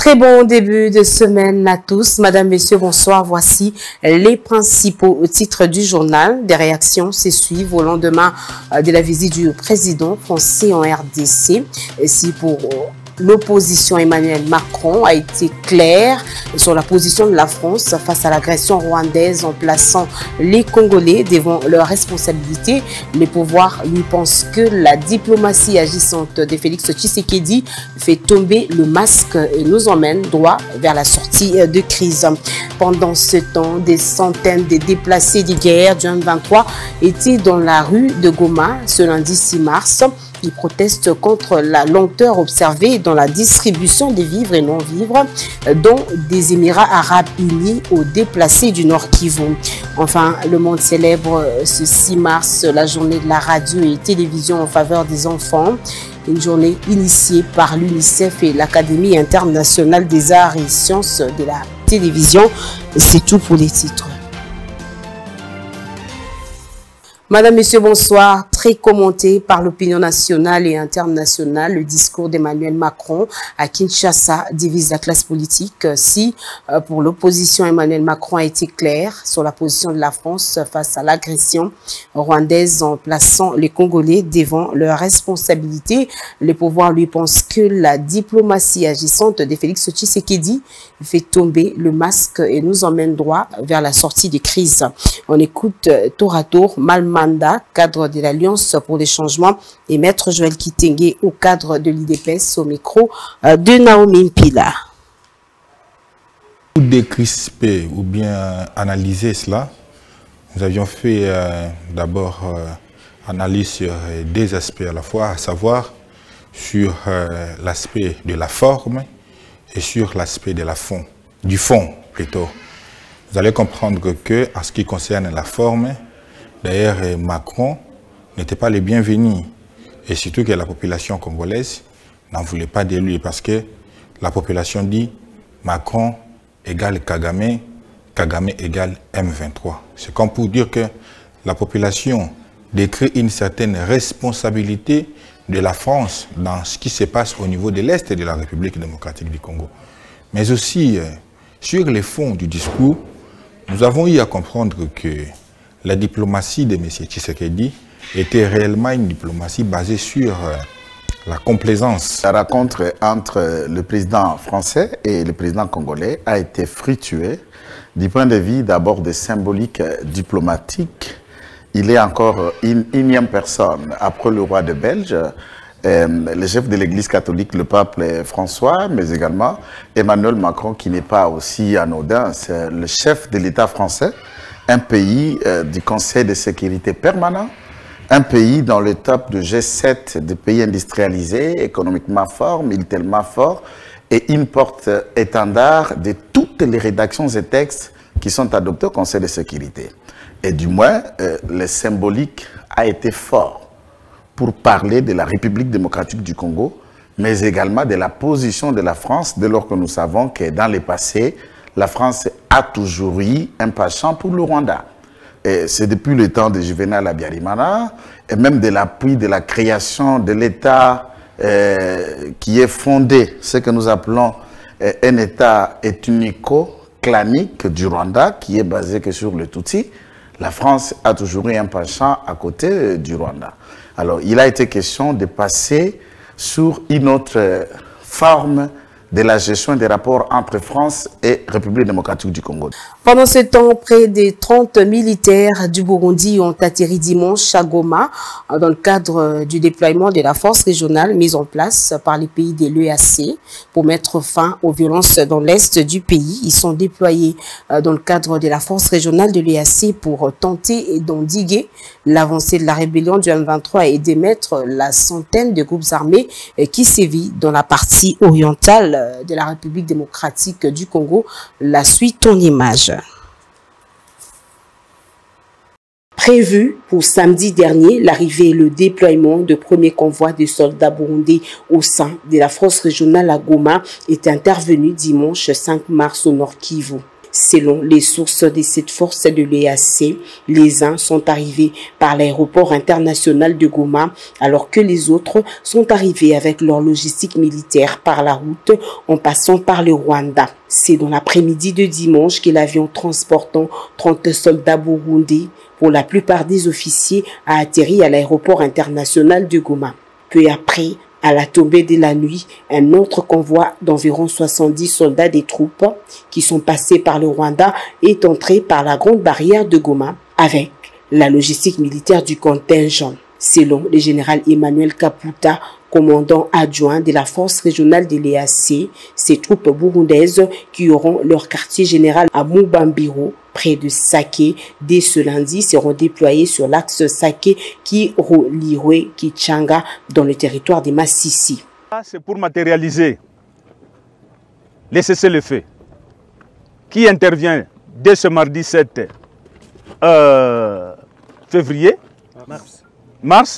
Très bon début de semaine à tous. Madame, Messieurs, bonsoir. Voici les principaux titres du journal. Des réactions se suivent au lendemain de la visite du président français en RDC. Et si pour l'opposition, Emmanuel Macron a été clair sur la position de la France face à l'agression rwandaise en plaçant les Congolais devant leurs responsabilités. Les pouvoirs lui pensent que la diplomatie agissante de Félix Tshisekedi fait tomber le masque et nous emmène droit vers la sortie de crise. Pendant ce temps, des centaines de déplacés de guerre du M23 étaient dans la rue de Goma ce lundi 6 mars. Ils protestent contre la lenteur observée dans la distribution des vivres et non-vivres dont des Émirats arabes unis aux déplacés du Nord Kivu. Enfin, le monde célèbre ce 6 mars la journée de la radio et télévision en faveur des enfants. Une journée initiée par l'UNICEF et l'Académie internationale des arts et sciences de la télévision. C'est tout pour les titres. Madame, Messieurs, bonsoir. Très commenté par l'opinion nationale et internationale, le discours d'Emmanuel Macron à Kinshasa divise la classe politique. Si pour l'opposition, Emmanuel Macron a été clair sur la position de la France face à l'agression rwandaise en plaçant les Congolais devant leurs responsabilités, les pouvoirs lui pensent que la diplomatie agissante de Félix Tshisekedi fait tomber le masque et nous emmène droit vers la sortie des crises. On écoute tour à tour Malmanda, cadre de l'Alliance pour les changements, et Maître Joël Kitenge au cadre de l'IDPS au micro de Naomi Mpila. Pour décrisper ou bien analyser cela, nous avions fait d'abord analyse sur deux aspects à la fois, à savoir sur l'aspect de la forme et sur l'aspect de la fond, du fond plutôt. Vous allez comprendre que, en ce qui concerne la forme, d'ailleurs Macron n'était pas le bienvenu. Et surtout que la population congolaise n'en voulait pas de lui parce que la population dit Macron égale Kagame, Kagame égale M23. C'est comme pour dire que la population décrit une certaine responsabilité de la France dans ce qui se passe au niveau de l'Est de la République démocratique du Congo. Mais aussi, sur les fonds du discours, nous avons eu à comprendre que la diplomatie de M. Tshisekedi était réellement une diplomatie basée sur la complaisance. La rencontre entre le président français et le président congolais a été fructueuse du point de vue d'abord de symbolique diplomatique. Il est encore une énième personne après le roi de Belge, le chef de l'église catholique, le pape François, mais également Emmanuel Macron qui n'est pas aussi anodin, c'est le chef de l'État français, un pays du Conseil de sécurité permanent, un pays dans le top de G7 des pays industrialisés, économiquement forts, militairement forts, et une porte-étendard de toutes les rédactions et textes qui sont adoptés au Conseil de sécurité. Et du moins, le symbolique a été fort pour parler de la République démocratique du Congo, mais également de la position de la France, dès lors que nous savons que dans le passé, la France a toujours eu un penchant pour le Rwanda. C'est depuis le temps de Juvenal Habyarimana, et même de l'appui de la création de l'État qui est fondé, ce que nous appelons un État ethnico-clanique du Rwanda, qui est basé que sur le Tutsi. La France a toujours eu un penchant à côté du Rwanda. Alors, il a été question de passer sur une autre forme de la gestion des rapports entre France et République démocratique du Congo. Pendant ce temps, près de 30 militaires du Burundi ont atterri dimanche à Goma dans le cadre du déploiement de la force régionale mise en place par les pays de l'EAC pour mettre fin aux violences dans l'est du pays. Ils sont déployés dans le cadre de la force régionale de l'EAC pour tenter d'endiguer l'avancée de la rébellion du M23 et d'émettre la centaine de groupes armés qui sévit dans la partie orientale de la République démocratique du Congo. La suite en image. Prévu pour samedi dernier, l'arrivée et le déploiement de premiers convois de soldats burundais au sein de la force régionale à Goma est intervenu dimanche 5 mars au Nord Kivu. Selon les sources de cette force de l'EAC, les uns sont arrivés par l'aéroport international de Goma, alors que les autres sont arrivés avec leur logistique militaire par la route en passant par le Rwanda. C'est dans l'après-midi de dimanche que l'avion transportant 30 soldats burundais, pour la plupart des officiers, a atterri à l'aéroport international de Goma. Peu après, à la tombée de la nuit, un autre convoi d'environ 70 soldats des troupes qui sont passés par le Rwanda est entré par la grande barrière de Goma avec la logistique militaire du contingent. Selon le général Emmanuel Kaputa, commandant adjoint de la force régionale de l'EAC, ces troupes burundaises qui auront leur quartier général à Mubambiro, près de Sake, dès ce lundi, seront déployées sur l'axe Sake qui relierait Kichanga dans le territoire de Massissi. C'est pour matérialiser les cessez-le-feu qui intervient dès ce mardi 7 février, mars.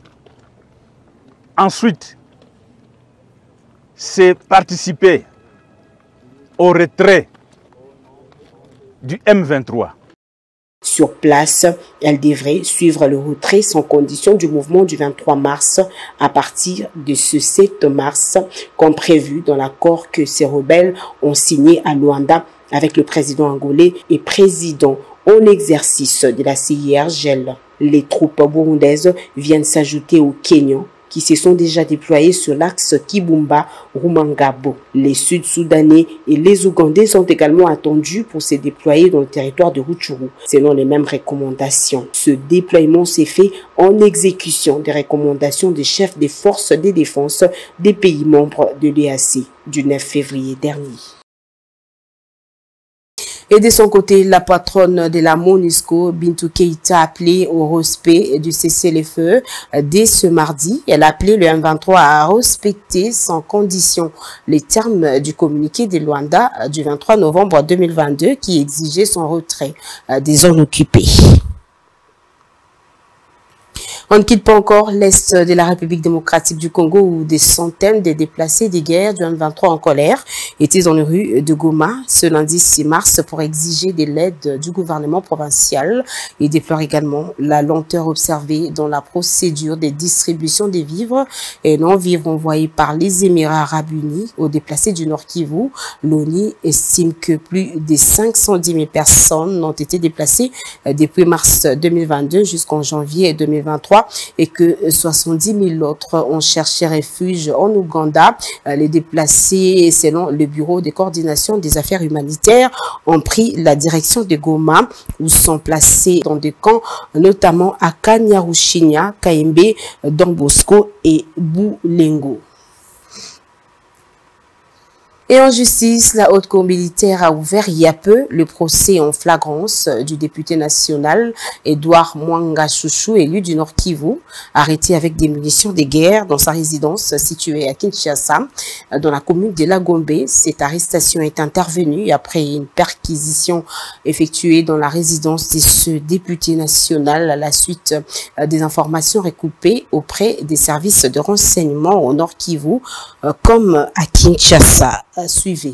Ensuite, c'est participer au retrait du M23. Sur place, elle devrait suivre le retrait sans condition du mouvement du 23 mars à partir de ce 7 mars, comme prévu dans l'accord que ces rebelles ont signé à Luanda avec le président angolais et président en exercice de la CIRGL. Les troupes burundaises viennent s'ajouter aux Kenyans qui se sont déjà déployés sur l'axe Kibumba-Rumangabo. Les Sud-Soudanais et les Ougandais sont également attendus pour se déployer dans le territoire de Rutshuru, selon les mêmes recommandations. Ce déploiement s'est fait en exécution des recommandations des chefs des forces de défense des pays membres de l'EAC du 9 février dernier. Et de son côté, la patronne de la MONUSCO, Bintou Keïta, a appelé au respect du cessez-le-feu dès ce mardi. Elle a appelé le M23 à respecter sans condition les termes du communiqué de Luanda du 23 novembre 2022 qui exigeait son retrait des zones occupées. On ne quitte pas encore l'Est de la République démocratique du Congo où des centaines de déplacés des guerres du M23 en colère étaient dans les rues de Goma ce lundi 6 mars pour exiger de l'aide du gouvernement provincial. Ils déplorent également la lenteur observée dans la procédure de distribution des vivres et non-vivres envoyés par les Émirats arabes unis aux déplacés du Nord Kivu. L'ONU estime que plus de 510 000 personnes ont été déplacées depuis mars 2022 jusqu'en janvier 2023. Et que 70 000 autres ont cherché refuge en Ouganda. Les déplacés, selon le Bureau de coordination des affaires humanitaires, ont pris la direction de Goma où sont placés dans des camps, notamment à Kanyarushinya, Kaembe, Don Bosco et Boulengo. Et en justice, la haute cour militaire a ouvert il y a peu le procès en flagrance du député national Edouard Mwanga Chouchou, élu du Nord Kivu, arrêté avec des munitions de guerre dans sa résidence située à Kinshasa, dans la commune de Lagombe. Cette arrestation est intervenue après une perquisition effectuée dans la résidence de ce député national à la suite des informations recoupées auprès des services de renseignement au Nord Kivu, comme à Kinshasa. Suivez.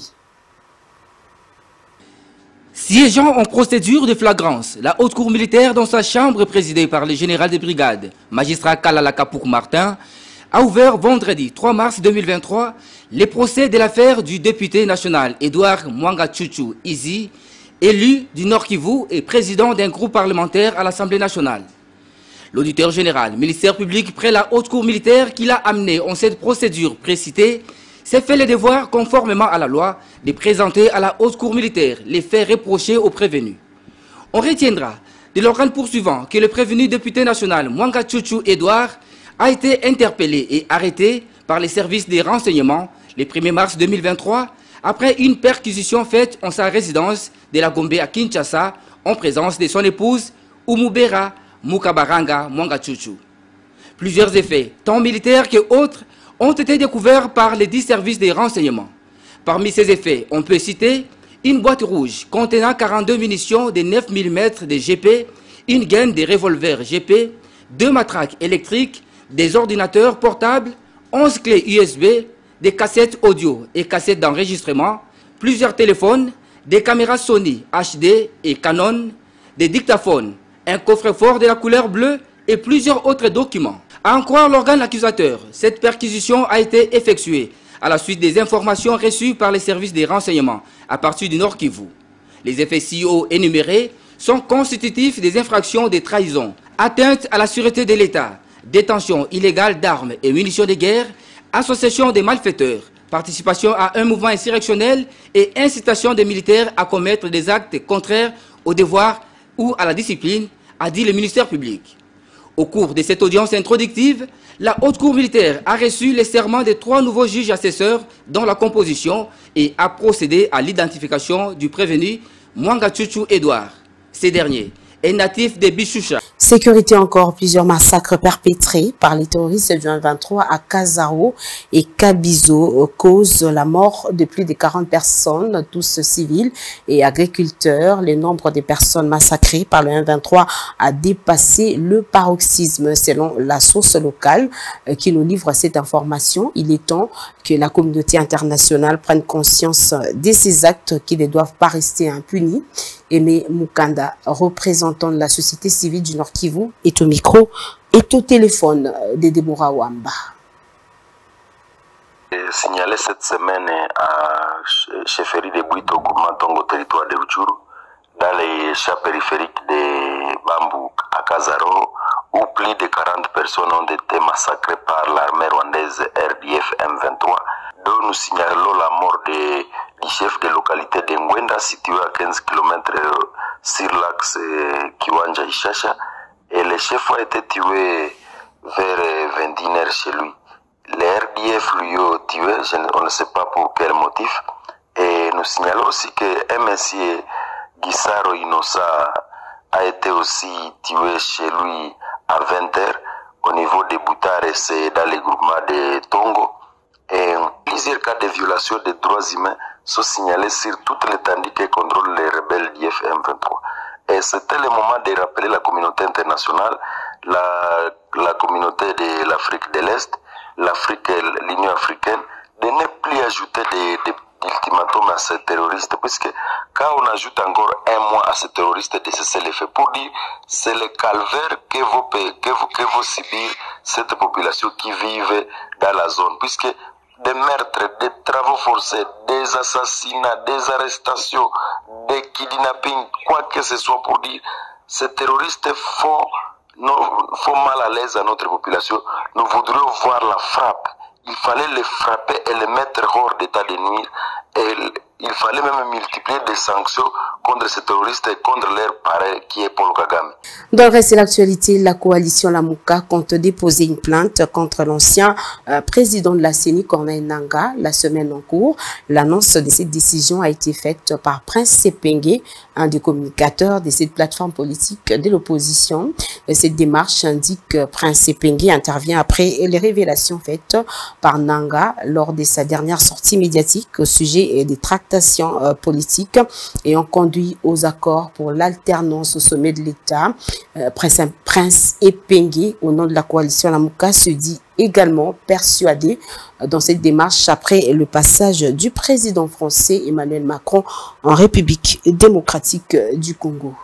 Siégeant en procédure de flagrance, la haute cour militaire dans sa chambre présidée par le général de brigade, magistrat Kalala Kapouk Martin, a ouvert vendredi 3 mars 2023 les procès de l'affaire du député national Edouard Mwanga Chouchou Izi, élu du Nord Kivu et président d'un groupe parlementaire à l'Assemblée nationale. L'auditeur général, ministère public près la haute cour militaire qui l'a amené en cette procédure précitée, s'est fait le devoir, conformément à la loi, de présenter à la haute cour militaire les faits reprochés aux prévenus. On retiendra de l'organe poursuivant que le prévenu député national Mwanga Chouchou Edouard a été interpellé et arrêté par les services des renseignements le 1er mars 2023 après une perquisition faite en sa résidence de la Gombe à Kinshasa en présence de son épouse Umubera Mukabaranga Mwanga Chouchou. Plusieurs effets, tant militaires que autres, ont été découverts par les 10 services des renseignements. Parmi ces effets, on peut citer une boîte rouge contenant 42 munitions de 9 mm de GP, une gaine de revolvers GP, 2 matraques électriques, des ordinateurs portables, 11 clés USB, des cassettes audio et cassettes d'enregistrement, plusieurs téléphones, des caméras Sony HD et Canon, des dictaphones, un coffre-fort de la couleur bleue et plusieurs autres documents. À en croire l'organe accusateur, cette perquisition a été effectuée à la suite des informations reçues par les services des renseignements à partir du Nord Kivu. Les effets ci-haut énumérés sont constitutifs des infractions de trahison, atteinte à la sûreté de l'État, détention illégale d'armes et munitions de guerre, association des malfaiteurs, participation à un mouvement insurrectionnel et incitation des militaires à commettre des actes contraires au devoir ou à la discipline, a dit le ministère public. Au cours de cette audience introductive, la Haute Cour militaire a reçu les serments de 3 nouveaux juges assesseurs dans la composition et a procédé à l'identification du prévenu Mwangachuchu Edouard. Ces derniers est natif de Bichoucha. Sécurité encore, plusieurs massacres perpétrés par les terroristes du 23 à Kazaro et Kabizo causent la mort de plus de 40 personnes, tous civils et agriculteurs. Le nombre de personnes massacrées par le 23 a dépassé le paroxysme selon la source locale qui nous livre cette information. Il est temps que la communauté internationale prenne conscience de ces actes qui ne doivent pas rester impunis. Aimé Mukanda, représentant de la société civile du Nord Kivu, est au micro et au téléphone de Deborah Wamba. Signalé cette semaine à chefferie de Bouito, au territoire de Rutshuru, dans les champs périphériques de Bambou à Kazaro, où plus de 40 personnes ont été massacrées par l'armée rwandaise RDF M23, dont nous signalons la mort du chef de localité de Ngwenda, situé à 15 km sur l'axe Kiwanja Ishasha, et le chef a été tué vers 21h chez lui. Les RDF lui ont tué, on ne sait pas pour quel motif, et nous signalons aussi que monsieur Gisaro Inosa a été aussi tué chez lui à 20h au niveau de Boutare, c'est dans le groupement de Tongo. Et plusieurs cas de violation des droits humains sont signalés sur toute l'étendue que contrôlent les rebelles d'IFM23. Et c'était le moment de rappeler la communauté internationale, la communauté de l'Afrique de l'Est, l'Union africaine, de ne plus ajouter des ultimatums à ces terroristes, puisque quand on ajoute encore un mois à ces terroristes de cesser les faits, pour dire c'est le calvaire que vous subir cette population qui vive dans la zone, puisque des meurtres, des travaux forcés, des assassinats, des arrestations, des kidnappings, quoi que ce soit, pour dire ces terroristes font mal à l'aise à notre population. Nous voudrions voir la frappe. Il fallait les frapper et les mettre hors d'état de nuire. Et il fallait même multiplier des sanctions contre ces terroristes et contre leur pareil qui est Paul Kagame. Dans le reste de l'actualité, la coalition Lamuka compte déposer une plainte contre l'ancien président de la CENI, Corneille Nangaa, la semaine en cours. L'annonce de cette décision a été faite par Prince Sepengue, un des communicateurs de cette plateforme politique de l'opposition. Cette démarche indique que Prince Sepengue intervient après les révélations faites par Nangaa lors de sa dernière sortie médiatique au sujet des tractations politiques et ont conduit aux accords pour l'alternance au sommet de l'État. Prince Sepengue, au nom de la coalition Lamuka, se dit également persuadé dans cette démarche après le passage du président français Emmanuel Macron en République démocratique du Congo.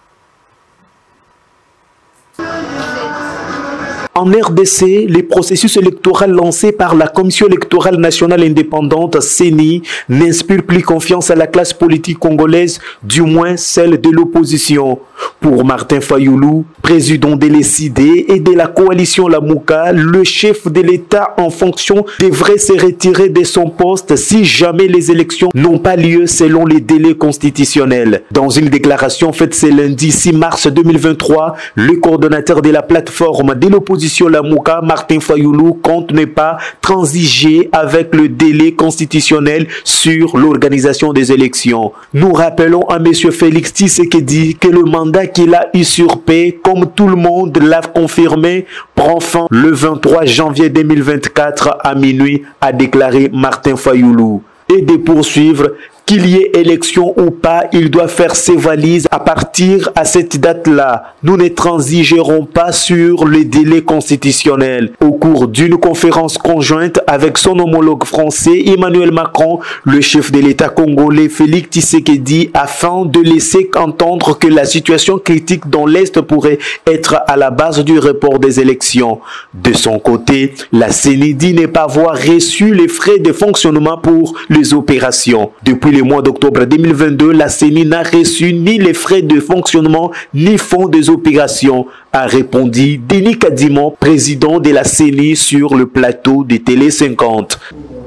En RDC, les processus électoraux lancés par la Commission électorale nationale indépendante CENI n'inspirent plus confiance à la classe politique congolaise, du moins celle de l'opposition. Pour Martin Fayoulou, président de l'ECD et de la coalition Lamuka, le chef de l'État en fonction devrait se retirer de son poste si jamais les élections n'ont pas lieu selon les délais constitutionnels. Dans une déclaration faite ce lundi 6 mars 2023, le coordonnateur de la plateforme de l'opposition Lamuka, Martin Fayoulou, compte ne pas transiger avec le délai constitutionnel sur l'organisation des élections. Nous rappelons à M. Félix Tshisekedi que le mandat qu'il a usurpé, comme tout le monde l'a confirmé, prend fin le 23 janvier 2024 à minuit, a déclaré Martin Fayoulou. Et de poursuivre, Qu'il y ait élection ou pas, il doit faire ses valises à partir à cette date-là. Nous ne transigerons pas sur les délais constitutionnels. Au cours d'une conférence conjointe avec son homologue français Emmanuel Macron, le chef de l'État congolais Félix Tshisekedi, afin de laisser entendre que la situation critique dans l'Est pourrait être à la base du report des élections. De son côté, la CENI dit ne pas avoir reçu les frais de fonctionnement pour les opérations. Depuis le mois d'octobre 2022, la CENI n'a reçu ni les frais de fonctionnement ni fonds des opérations, a répondu Denis Kadimon, président de la CENI sur le plateau de Télé 50.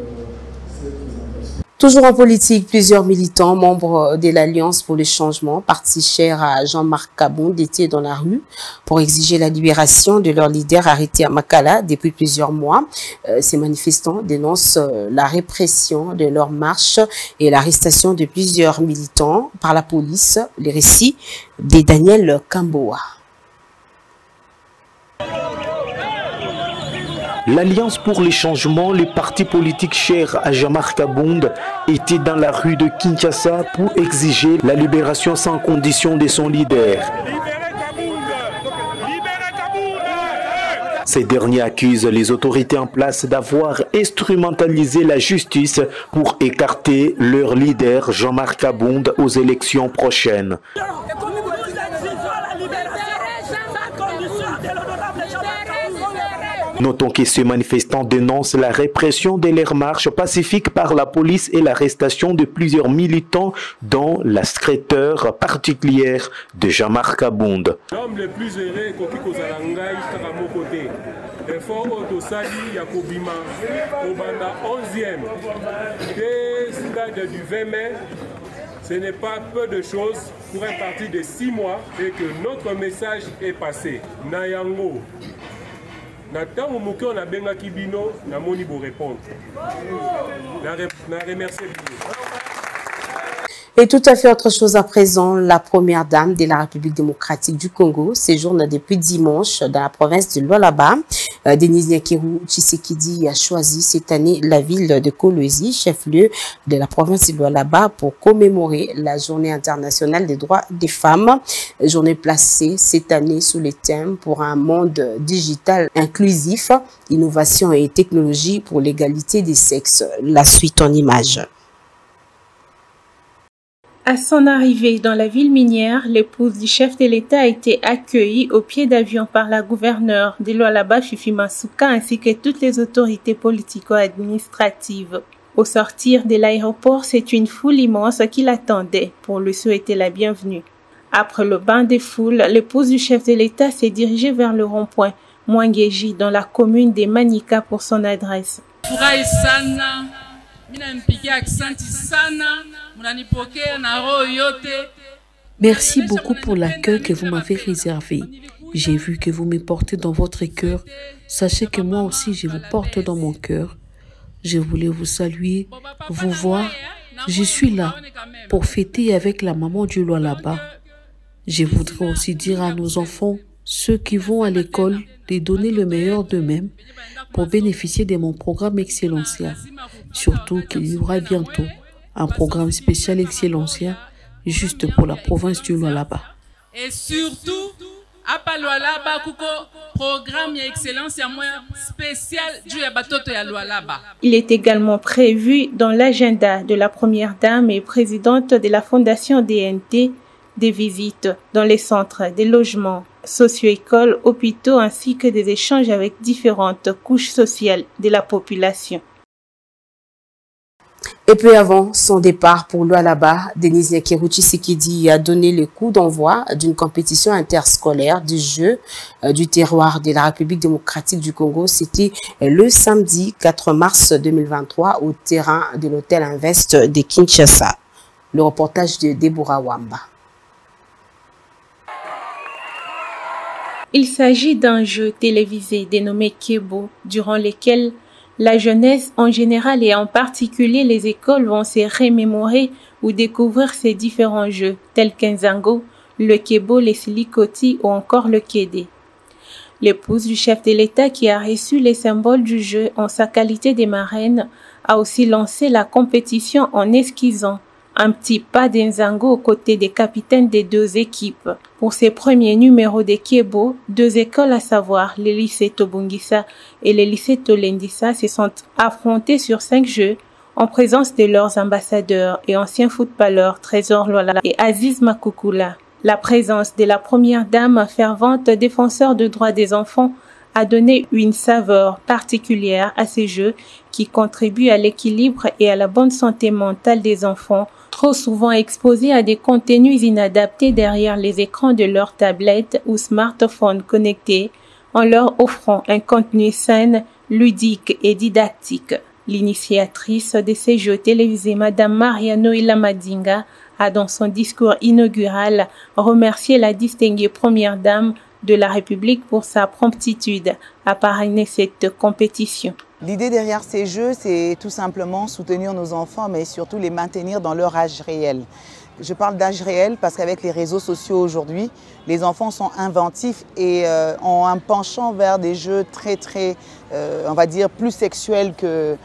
Toujours en politique, plusieurs militants, membres de l'Alliance pour le changement, parti cher à Jean-Marc Kabound, étaient dans la rue pour exiger la libération de leur leader arrêté à Makala depuis plusieurs mois. Ces manifestants dénoncent la répression de leur marche et l'arrestation de plusieurs militants par la police. Les récits de Daniel Kamboa. L'Alliance pour les changements, les partis politiques chers à Jean-Marc Kabound, étaient dans la rue de Kinshasa pour exiger la libération sans condition de son leader. Ces derniers accusent les autorités en place d'avoir instrumentalisé la justice pour écarter leur leader Jean-Marc Kabound aux élections prochaines. Notons que ces manifestants dénoncent la répression de leur marche pacifique par la police et l'arrestation de plusieurs militants, dont la secrétaire particulière de Jean-Marc Kabound. L'homme le plus heureux, Kokiko Zalangai, Karamokote, effort Otosali, Yakobima, Obanda 11e, des stades du 20 mai. Ce n'est pas peu de choses pour un parti de 6 mois et que notre message est passé. Nayango. Nathan Mouké, on a benga Kibino, na moni bo répondre. Na remercie. Et tout à fait autre chose à présent, la première dame de la République démocratique du Congo séjourne depuis dimanche dans la province de Lualaba. Denis Nyakeru Tshisekedi a choisi cette année la ville de Kolwezi, chef-lieu de la province de Lualaba, pour commémorer la journée internationale des droits des femmes. Journée placée cette année sous le thème pour un monde digital inclusif, innovation et technologie pour l'égalité des sexes. La suite en images. À son arrivée dans la ville minière, l'épouse du chef de l'État a été accueillie au pied d'avion par la gouverneure de Lualaba, Fifi Masuka, ainsi que toutes les autorités politico-administratives. Au sortir de l'aéroport, c'est une foule immense qui l'attendait pour lui souhaiter la bienvenue. Après le bain des foules, l'épouse du chef de l'État s'est dirigée vers le rond-point Mwangeji dans la commune de Manika pour son adresse. Merci beaucoup pour l'accueil que vous m'avez réservé. J'ai vu que vous me portez dans votre cœur. Sachez que moi aussi je vous porte dans mon cœur. Je voulais vous saluer, vous voir. Je suis là pour fêter avec la maman du Lualaba. Je voudrais aussi dire à nos enfants, ceux qui vont à l'école, de donner le meilleur d'eux-mêmes pour bénéficier de mon programme Excellencia. Surtout qu'il y aura bientôt un programme spécial Excellencia juste pour la province du Lualaba. Et surtout, à Lualaba, programme Excellencia spécial du Lualaba. Il est également prévu dans l'agenda de la première dame et présidente de la fondation DNT des visites dans les centres, des logements, socio-écoles, hôpitaux ainsi que des échanges avec différentes couches sociales de la population. Et peu avant son départ pour Lualaba, Denis Nyakeru Tshisekedi a donné le coup d'envoi d'une compétition interscolaire du jeu du terroir de la République démocratique du Congo. C'était le samedi 4 mars 2023 au terrain de l'hôtel Invest de Kinshasa. Le reportage de Deborah Wamba. Il s'agit d'un jeu télévisé dénommé Kebo, durant lequel la jeunesse en général et en particulier les écoles vont se remémorer ou découvrir ces différents jeux, tels qu'Nzango, le Kebo, les Silikoti ou encore le Kédé. L'épouse du chef de l'État qui a reçu les symboles du jeu en sa qualité de marraine a aussi lancé la compétition en esquissant un petit pas d'Nzango aux côtés des capitaines des deux équipes. Pour ces premiers numéros des Kiebo, deux écoles à savoir les lycées Tobungisa et les lycées Tolendisa se sont affrontés sur 5 jeux en présence de leurs ambassadeurs et anciens footballeurs Trésor Lualaba et Aziz Makoukoula. La présence de la première dame fervente défenseur de droits des enfants a donné une saveur particulière à ces jeux qui contribuent à l'équilibre et à la bonne santé mentale des enfants, trop souvent exposés à des contenus inadaptés derrière les écrans de leurs tablettes ou smartphones connectés, en leur offrant un contenu sain, ludique et didactique. L'initiatrice de ces jeux télévisés, Madame Maria Noïla Madinga, a dans son discours inaugural remercié la distinguée première dame de la République pour sa promptitude à parrainer cette compétition. L'idée derrière ces jeux, c'est tout simplement soutenir nos enfants, mais surtout les maintenir dans leur âge réel. Je parle d'âge réel parce qu'avec les réseaux sociaux aujourd'hui, les enfants sont inventifs et ont un penchant vers des jeux très, on va dire, plus sexuels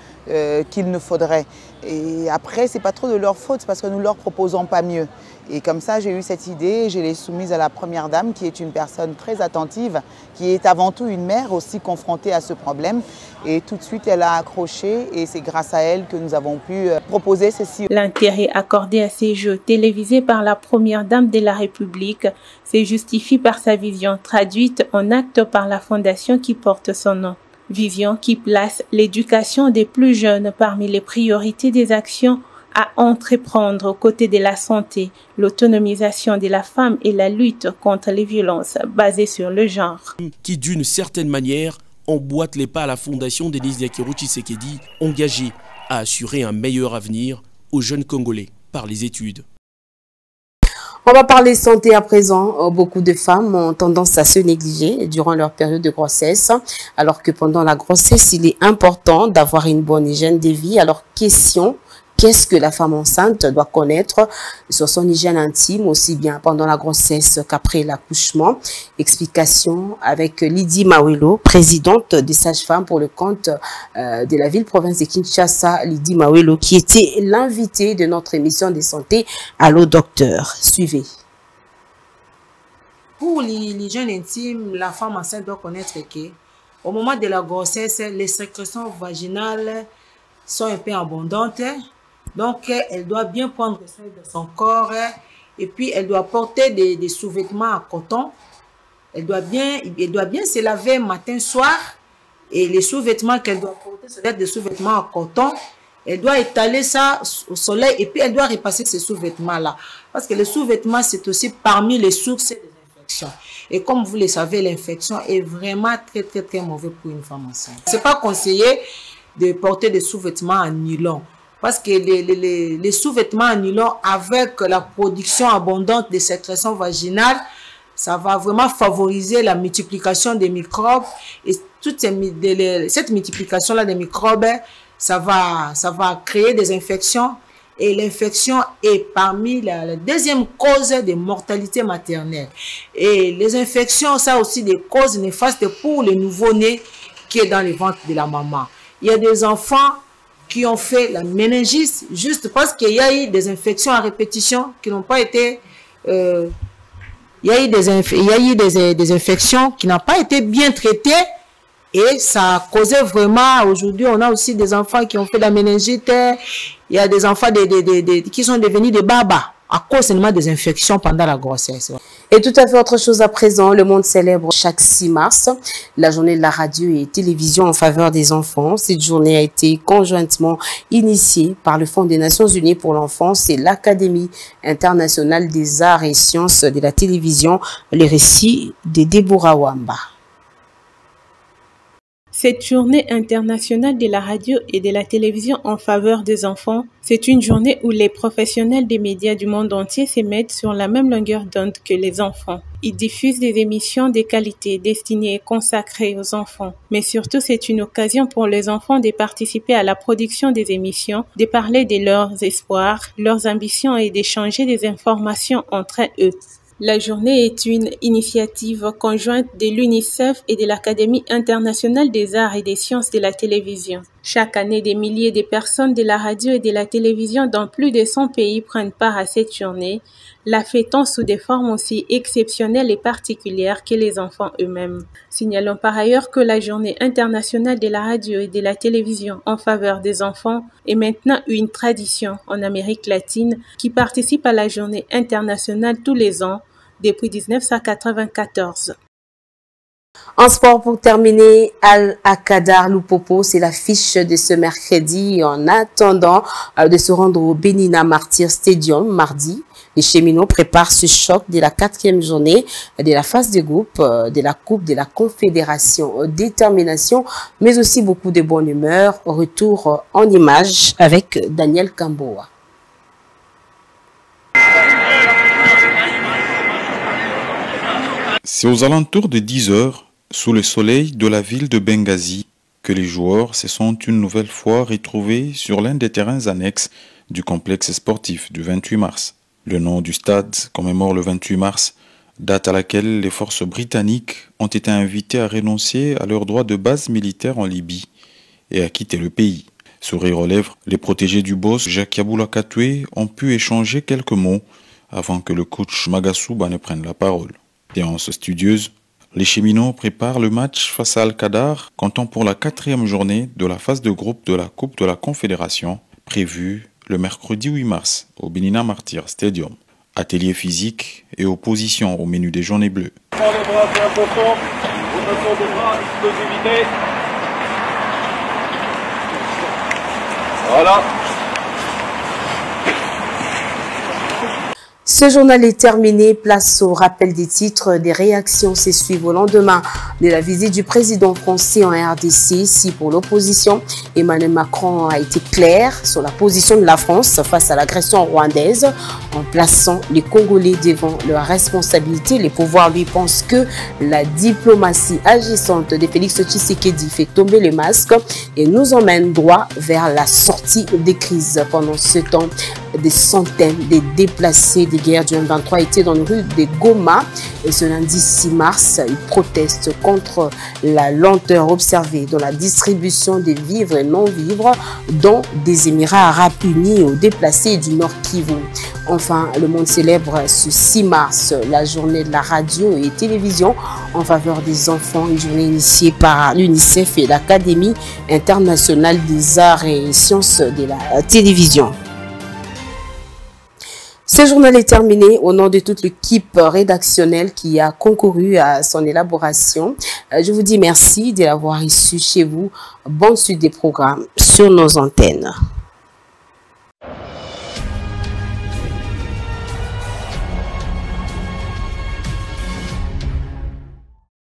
qu'il ne faudrait. Et après, c'est pas trop de leur faute parce que nous leur proposons pas mieux. Et comme ça, j'ai eu cette idée, je l'ai soumise à la première dame qui est une personne très attentive, qui est avant tout une mère aussi confrontée à ce problème. Et tout de suite, elle a accroché et c'est grâce à elle que nous avons pu proposer ceci. L'intérêt accordé à ces jeux télévisés par la première dame de la République se justifie par sa vision traduite en acte par la fondation qui porte son nom. Vision qui place l'éducation des plus jeunes parmi les priorités des actions à entreprendre aux côtés de la santé, l'autonomisation de la femme et la lutte contre les violences basées sur le genre. Qui d'une certaine manière emboîte les pas à la fondation Denis Diakerou Tshisekedi, engagée à assurer un meilleur avenir aux jeunes Congolais par les études. On va parler santé à présent. Beaucoup de femmes ont tendance à se négliger durant leur période de grossesse, alors que pendant la grossesse, il est important d'avoir une bonne hygiène de vie. Alors, question, qu'est-ce que la femme enceinte doit connaître sur son hygiène intime, aussi bien pendant la grossesse qu'après l'accouchement? Explication avec Lydie Mawelo, présidente des sages-femmes pour le compte de la ville-province de Kinshasa. Lydie Mawelo, qui était l'invitée de notre émission de santé Allô Docteur. Suivez. Pour l'hygiène intime, la femme enceinte doit connaître qu'au moment de la grossesse, les sécrétions vaginales sont un peu abondantes. Donc, elle doit bien prendre soin de son corps et puis elle doit porter des sous-vêtements en coton. Elle doit bien se laver matin, soir et les sous-vêtements qu'elle doit porter, ça doit être des sous-vêtements en coton. Elle doit étaler ça au soleil et puis elle doit repasser ces sous-vêtements-là. Parce que les sous-vêtements, c'est aussi parmi les sources des infections. Et comme vous le savez, l'infection est vraiment très mauvais pour une femme enceinte. C'est pas conseillé de porter des sous-vêtements en nylon. Parce que les sous-vêtements en nylon, avec la production abondante de sécrétions vaginales, ça va vraiment favoriser la multiplication des microbes. Et toute cette multiplication-là des microbes, ça va créer des infections. Et l'infection est parmi la deuxième cause de mortalité maternelle. Et les infections, ça aussi des causes néfastes pour le nouveau-né qui est dans le ventre de la maman. Il y a des enfants qui ont fait la méningite juste parce qu'il y a eu des infections à répétition qui n'ont pas été... il y a eu des infections qui n'ont pas été bien traitées et ça a causé vraiment... Aujourd'hui, on a aussi des enfants qui ont fait la méningite. Il y a des enfants qui sont devenus des babas à cause seulement des infections pendant la grossesse. Et tout à fait autre chose à présent, le monde célèbre chaque 6 mars la journée de la radio et télévision en faveur des enfants. Cette journée a été conjointement initiée par le Fonds des Nations Unies pour l'enfance et l'Académie internationale des arts et sciences de la télévision, les récits de Deborah Wamba. Cette journée internationale de la radio et de la télévision en faveur des enfants, c'est une journée où les professionnels des médias du monde entier se mettent sur la même longueur d'onde que les enfants. Ils diffusent des émissions de qualité destinées et consacrées aux enfants. Mais surtout, c'est une occasion pour les enfants de participer à la production des émissions, de parler de leurs espoirs, leurs ambitions et d'échanger des informations entre eux. La journée est une initiative conjointe de l'UNICEF et de l'Académie internationale des arts et des sciences de la télévision. Chaque année, des milliers de personnes de la radio et de la télévision dans plus de 100 pays prennent part à cette journée, la fêtant sous des formes aussi exceptionnelles et particulières que les enfants eux-mêmes. Signalons par ailleurs que la journée internationale de la radio et de la télévision en faveur des enfants est maintenant une tradition en Amérique latine qui participe à la journée internationale tous les ans depuis 1994. En sport, pour terminer, Al-Akadar Lupopo, c'est l'affiche de ce mercredi. En attendant de se rendre au Benina Martyr Stadium mardi, les cheminots préparent ce choc de la 4e journée de la phase de groupe de la Coupe de la Confédération. Détermination, mais aussi beaucoup de bonne humeur. Retour en images avec Daniel Kamboa. C'est aux alentours de 10 heures, sous le soleil de la ville de Benghazi, que les joueurs se sont une nouvelle fois retrouvés sur l'un des terrains annexes du complexe sportif du 28 mars. Le nom du stade commémore le 28 mars, date à laquelle les forces britanniques ont été invitées à renoncer à leur droit de base militaire en Libye et à quitter le pays. Sourire aux lèvres, les protégés du boss Jacques Yaboula Katoué ont pu échanger quelques mots avant que le coach Magasuba ne prenne la parole. Séance studieuse, les cheminots préparent le match face à Al-Kadar, comptant pour la 4e journée de la phase de groupe de la Coupe de la Confédération, prévue le mercredi 8 mars au Benina Martyr Stadium. Atelier physique et opposition au menu des journées bleues. Voilà. Ce journal est terminé. Place au rappel des titres. Des réactions se suivent au lendemain de la visite du président français en RDC. Si pour l'opposition, Emmanuel Macron a été clair sur la position de la France face à l'agression rwandaise, en plaçant les Congolais devant leurs responsabilités. Les pouvoirs lui pensent que la diplomatie agissante de Félix Tshisekedi fait tomber les masques et nous emmène droit vers la sortie des crises. Pendant ce temps, des centaines de déplacés des guerres du M23 étaient dans les rues de Goma. Et ce lundi 6 mars, ils protestent contre la lenteur observée dans la distribution des vivres et non-vivres dans des Émirats arabes unis aux déplacés du Nord Kivu. Enfin, le monde célèbre ce 6 mars la journée de la radio et télévision en faveur des enfants, une journée initiée par l'UNICEF et l'Académie internationale des arts et sciences de la télévision. Ce journal est terminé. Au nom de toute l'équipe rédactionnelle qui a concouru à son élaboration, je vous dis merci de l'avoir reçu chez vous. Bonne suite des programmes sur nos antennes.